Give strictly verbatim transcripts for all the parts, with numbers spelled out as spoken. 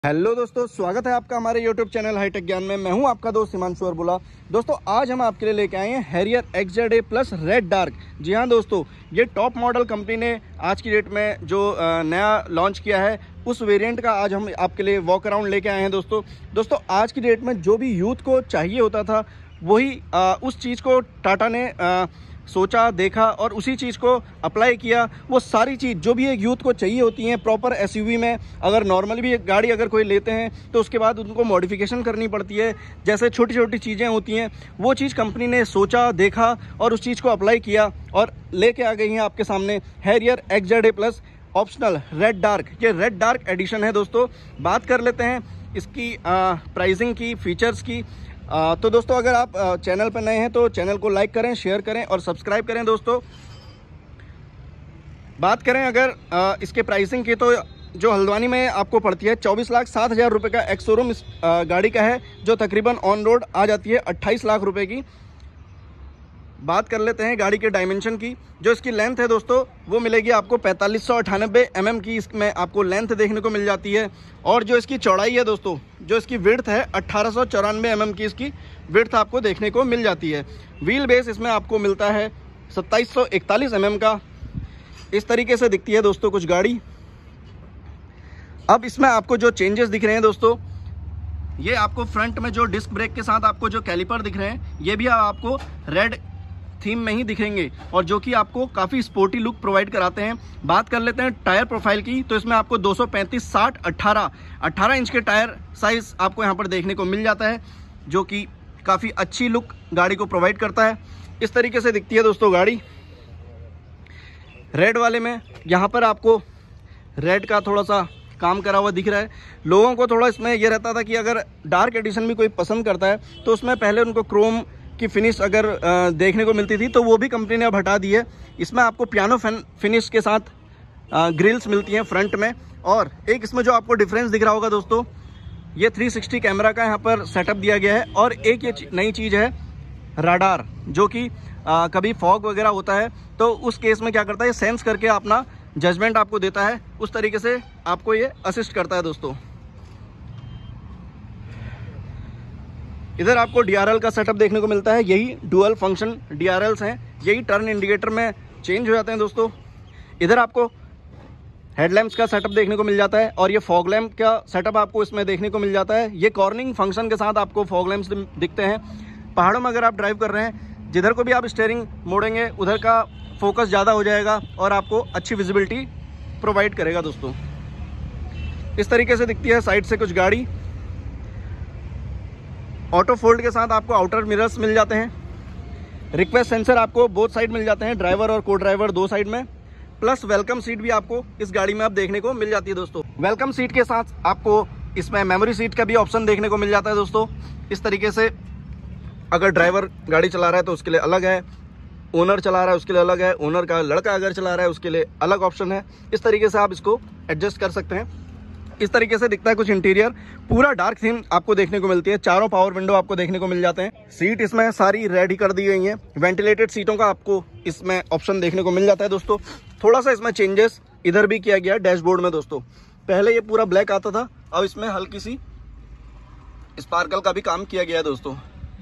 Hello दोस्तों, स्वागत है आपका हमारे यूट्यूब चैनल हाईटेक ज्ञान में। मैं हूं आपका दोस्त हिमांशु अरबुला। दोस्तों, आज हम आपके लिए लेके आए हैं Harrier X Z A plus red dark. जी हां दोस्तों, ये टॉप मॉडल कंपनी ने आज की डेट में जो नया लॉन्च किया है उस वेरिएंट का आज हम आपके लिए वॉक अराउंड लेके आए हैं। दोस्तों दोस्तों आज की डेट में जो भी यूथ को चाहिए होता था वही आ, उस चीज़ को टाटा ने आ, सोचा, देखा और उसी चीज़ को अप्लाई किया। वो सारी चीज़ जो भी एक यूथ को चाहिए होती हैं प्रॉपर एसयूवी में, अगर नॉर्मली भी एक गाड़ी अगर कोई लेते हैं तो उसके बाद उनको मॉडिफिकेशन करनी पड़ती है, जैसे छोटी छोटी चीज़ें होती हैं, वो चीज़ कंपनी ने सोचा, देखा और उस चीज़ को अप्लाई किया और लेके आ गई हैं आपके सामने Harrier X Z A plus optional red dark. ये रेड डार्क एडिशन है। दोस्तों बात कर लेते हैं इसकी प्राइसिंग की, फीचर्स की। आ, तो दोस्तों अगर आप आ, चैनल पर नए हैं तो चैनल को लाइक करें, शेयर करें और सब्सक्राइब करें। दोस्तों बात करें अगर आ, इसके प्राइसिंग की तो जो हल्द्वानी में आपको पड़ती है चौबीस लाख सात हज़ार रुपये का एक्स शोरूम इस आ, गाड़ी का है, जो तकरीबन ऑन रोड आ जाती है अट्ठाईस लाख रुपए की। बात कर लेते हैं गाड़ी के डायमेंशन की। जो इसकी लेंथ है दोस्तों वो मिलेगी आपको पैंतालीस सौ अट्ठानबे एम एम की इसमें आपको लेंथ देखने को मिल जाती है। और जो इसकी चौड़ाई है दोस्तों, जो इसकी विड्थ है अट्ठारह सौ चौरानवे एम एम की इसकी विड्थ आपको देखने को मिल जाती है। व्हील बेस इसमें आपको मिलता है सत्ताईस सौ इकतालीस एम एम का। इस तरीके से दिखती है दोस्तों कुछ गाड़ी। अब इसमें आपको जो चेंजेस दिख रहे हैं दोस्तों, ये आपको फ्रंट में जो डिस्क ब्रेक के साथ आपको जो कैलिपर दिख रहे हैं ये भी आपको रेड थीम में ही दिखेंगे और जो कि आपको काफ़ी स्पोर्टी लुक प्रोवाइड कराते हैं। बात कर लेते हैं टायर प्रोफाइल की, तो इसमें आपको दो सौ पैंतीस साठ अट्ठारह अट्ठारह इंच के टायर साइज आपको यहाँ पर देखने को मिल जाता है, जो कि काफ़ी अच्छी लुक गाड़ी को प्रोवाइड करता है। इस तरीके से दिखती है दोस्तों गाड़ी रेड वाले में। यहाँ पर आपको रेड का थोड़ा सा काम करा हुआ दिख रहा है। लोगों को थोड़ा इसमें यह रहता था कि अगर डार्क एडिशन भी कोई पसंद करता है तो उसमें पहले उनको क्रोम की फिनिश अगर देखने को मिलती थी, तो वो भी कंपनी ने अब हटा दी है। इसमें आपको पियानो फिनिश के साथ ग्रिल्स मिलती हैं फ्रंट में। और एक इसमें जो आपको डिफरेंस दिख रहा होगा दोस्तों, ये थ्री सिक्सटी कैमरा का यहाँ पर सेटअप दिया गया है। और एक ये नई चीज़ है राडार, जो कि आ, कभी फॉग वगैरह होता है तो उस केस में क्या करता है, ये सेंस करके अपना जजमेंट आपको देता है, उस तरीके से आपको ये असिस्ट करता है। दोस्तों इधर आपको डी आर एल का सेटअप देखने को मिलता है। यही dual function D R Ls हैं, यही टर्न इंडिकेटर में चेंज हो जाते हैं। दोस्तों इधर आपको हेडलैम्प्स का सेटअप देखने को मिल जाता है और ये फॉग लैम्प का सेटअप आपको इसमें देखने को मिल जाता है। ये कॉर्निंग फंक्शन के साथ आपको फॉग लैम्प्स दिखते हैं। पहाड़ों में अगर आप ड्राइव कर रहे हैं, जिधर को भी आप स्टीयरिंग मोड़ेंगे उधर का फोकस ज़्यादा हो जाएगा और आपको अच्छी विजिबिलिटी प्रोवाइड करेगा। दोस्तों इस तरीके से दिखती है साइड से कुछ गाड़ी। ऑटो फोल्ड के साथ आपको आउटर मिरर्स मिल जाते हैं। रिक्वेस्ट सेंसर आपको बोथ साइड मिल जाते हैं, ड्राइवर और को ड्राइवर दो साइड में। प्लस वेलकम सीट भी आपको इस गाड़ी में अब देखने को मिल जाती है। दोस्तों वेलकम सीट के साथ आपको इसमें मेमोरी सीट का भी ऑप्शन देखने को मिल जाता है। दोस्तों इस तरीके से अगर ड्राइवर गाड़ी चला रहा है तो उसके लिए अलग है, ओनर चला रहा है उसके लिए अलग है, ओनर का लड़का अगर चला रहा है उसके लिए अलग ऑप्शन है। इस तरीके से आप इसको एडजस्ट कर सकते हैं। इस तरीके से दिखता है कुछ इंटीरियर। पूरा डार्क थीम आपको देखने को मिलती है। चारों पावर विंडो आपको देखने को मिल जाते हैं। सीट इसमें सारी रेडी कर दी गई हैं। वेंटिलेटेड सीटों का आपको इसमें ऑप्शन देखने को मिल जाता है। दोस्तों थोड़ा सा इसमें चेंजेस इधर भी किया गया है डैशबोर्ड में। दोस्तों पहले ये पूरा ब्लैक आता था, अब इसमें हल्की सी स्पार्कल का भी काम किया गया है। दोस्तों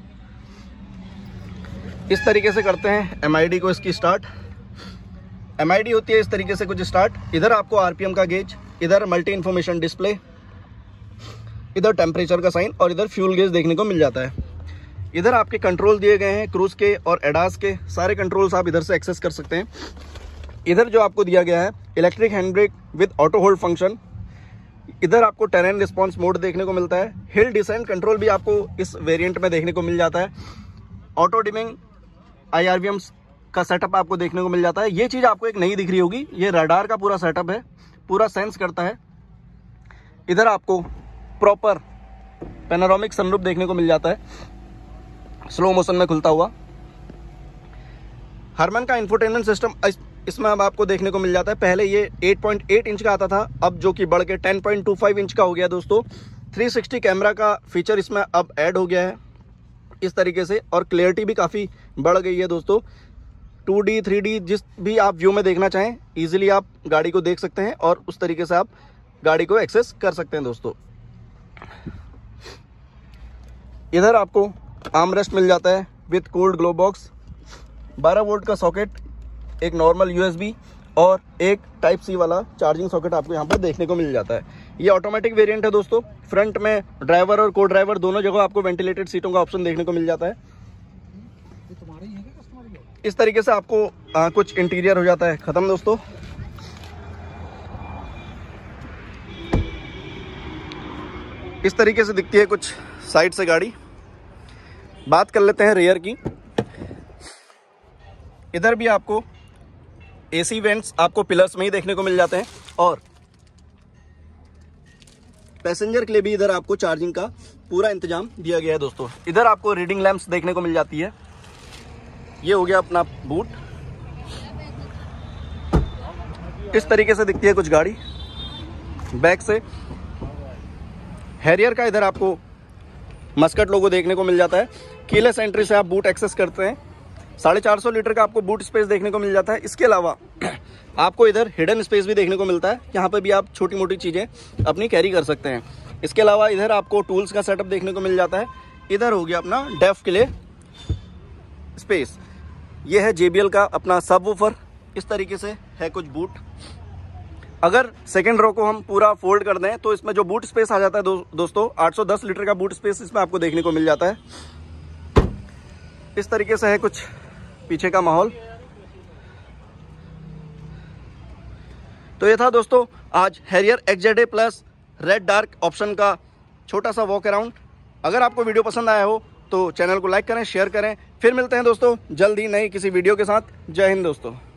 इस तरीके से करते हैं एम आई डी को इसकी स्टार्ट। एम आई डी होती है इस तरीके से कुछ स्टार्ट। इधर आपको आर पी एम का गेज, इधर मल्टी इन्फॉर्मेशन डिस्प्ले, इधर टेम्परेचर का साइन और इधर फ्यूल गेज देखने को मिल जाता है। इधर आपके कंट्रोल दिए गए हैं क्रूज के और एडास के, सारे कंट्रोल्स आप इधर से एक्सेस कर सकते हैं। इधर जो आपको दिया गया है electric hand brake with auto hold function. इधर आपको टेरेन रिस्पॉन्स मोड देखने को मिलता है। हिल डिसेंट कंट्रोल भी आपको इस वेरिएंट में देखने को मिल जाता है। Auto dimming I R V Ms का सेटअप आपको देखने को मिल जाता है। ये चीज़ आपको एक नई दिख रही होगी, ये रडार का पूरा सेटअप है, पूरा सेंस करता है। इधर आपको प्रॉपर पैनोरामिक सनरूफ देखने को मिल जाता है, स्लो मोशन में खुलता हुआ। हरमन का इंफोटेनमेंट सिस्टम इसमें अब आपको देखने को मिल जाता है। पहले ये आठ पॉइंट आठ इंच का आता था, अब जो कि बढ़ के दस पॉइंट दो पाँच इंच का हो गया। दोस्तों तीन सौ साठ कैमरा का फीचर इसमें अब ऐड हो गया है इस तरीके से, और क्लियरिटी भी काफ़ी बढ़ गई है। दोस्तों टू डी थ्री डी जिस भी आप व्यू में देखना चाहें इजीली आप गाड़ी को देख सकते हैं और उस तरीके से आप गाड़ी को एक्सेस कर सकते हैं। दोस्तों इधर आपको आर्मरेस्ट मिल जाता है विथ कोल्ड ग्लो बॉक्स, बारह वोल्ट का सॉकेट, एक नॉर्मल यूएसबी और एक टाइप सी वाला चार्जिंग सॉकेट आपको यहाँ पर देखने को मिल जाता है। ये ऑटोमेटिक वेरिएंट है दोस्तों। फ्रंट में ड्राइवर और को ड्राइवर दोनों जगह आपको वेंटिलेटेड सीटों का ऑप्शन देखने को मिल जाता है। इस तरीके से आपको आ, कुछ इंटीरियर हो जाता है खत्म दोस्तों। इस तरीके से दिखती है कुछ साइड से गाड़ी। बात कर लेते हैं रियर की। इधर भी आपको एसी वेंट्स आपको पिलर्स में ही देखने को मिल जाते हैं और पैसेंजर के लिए भी इधर आपको चार्जिंग का पूरा इंतजाम दिया गया है दोस्तों। इधर आपको रीडिंग लैंप्स देखने को मिल जाती है। ये हो गया अपना बूट। इस तरीके से दिखती है कुछ गाड़ी बैक से। हैरियर का इधर आपको मस्कट लोगो देखने को मिल जाता है। कीलेस एंट्री से आप बूट एक्सेस करते हैं। साढ़े चार सौ लीटर का आपको बूट स्पेस देखने को मिल जाता है। इसके अलावा आपको इधर हिडन स्पेस भी देखने को मिलता है। यहाँ पे भी आप छोटी मोटी चीज़ें अपनी कैरी कर सकते हैं। इसके अलावा इधर आपको टूल्स का सेटअप देखने को मिल जाता है। इधर हो गया अपना डेफ के लिए स्पेस। ये है जे बी एल का अपना सबवूफर। इस तरीके से है कुछ बूट। अगर सेकेंड रो को हम पूरा फोल्ड कर दें तो इसमें जो बूट स्पेस आ जाता है दो, दोस्तों आठ सौ दस लीटर का बूट स्पेस इसमें आपको देखने को मिल जाता है। इस तरीके से है कुछ पीछे का माहौल। तो ये था दोस्तों आज Harrier X Z A plus red dark option का छोटा सा वॉक अराउंड। अगर आपको वीडियो पसंद आया हो तो चैनल को लाइक करें, शेयर करें। फिर मिलते हैं दोस्तों जल्द ही नई किसी वीडियो के साथ। जय हिंद दोस्तों।